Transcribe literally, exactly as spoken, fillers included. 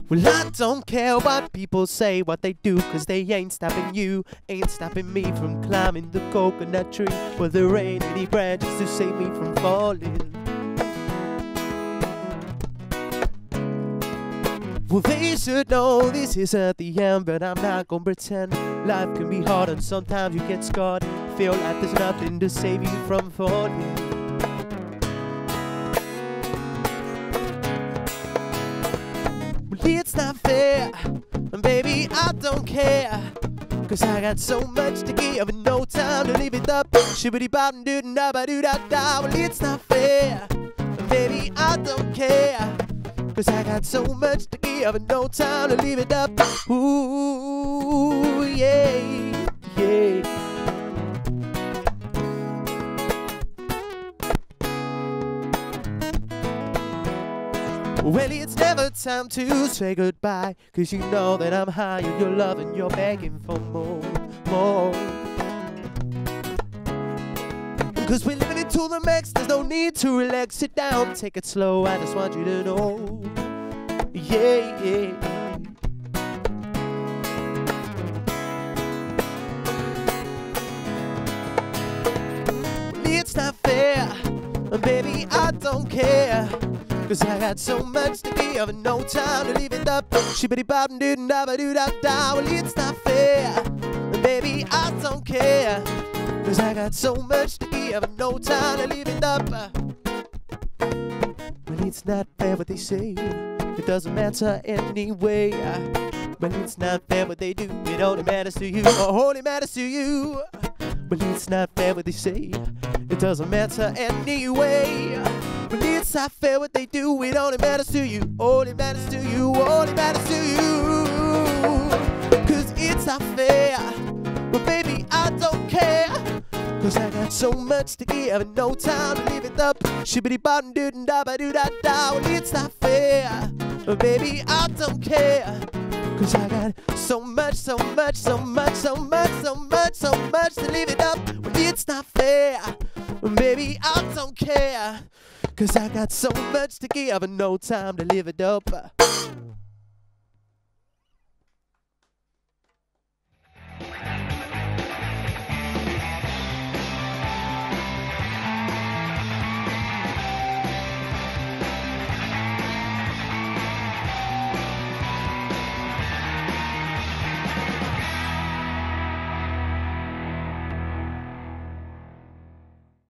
Well, I don't care what people say, what they do, cause they ain't stopping you, ain't stopping me from climbing the coconut tree. Well, there ain't any branches to save me from falling. Well, they should know this isn't the end, but I'm not gonna pretend. Life can be hard and sometimes you get scarred. Feel like there's nothing to save you from falling. Well, it's not fair, and baby, I don't care, cause I got so much to give and no time to leave it up. Shibbity bop and doo da ba doo da da. Well, it's not fair, and baby, I don't care, cause I got so much to give and no time to leave it up. Ooh, yeah, yeah. Well, it's never time to say goodbye, cause you know that I'm high on your love and you're begging for more, more. Cause we're living it to the max, there's no need to relax. Sit down, take it slow, I just want you to know. Yeah, yeah. It's not fair, and baby, I don't care, cause I got so much to give and no time to leave it up. Shibbity bop and doo da ba doo da da. Well, it's not fair, and baby, I don't care, cause I got so much to give and no time to leave it up. Well, it's not fair what they say, it doesn't matter anyway. Well, it's not fair what they do, it only matters to you, or only matters to you. Well, it's not fair what they say, it doesn't matter anyway. Well, it's not fair what they do, it only matters to you, only matters to you, only matters to you. Cause it's not fair, but baby, I don't care, cause I got so much to give and no time to leave it up. Shibbity bop and doo da ba doo da da. Well, it's not fair, but baby, I don't care, cause I got so much, so much, so much, so much, so much, so much to leave it up. Well, it's not fair, but baby, I don't care, cause I got so much to give and no time to live it up.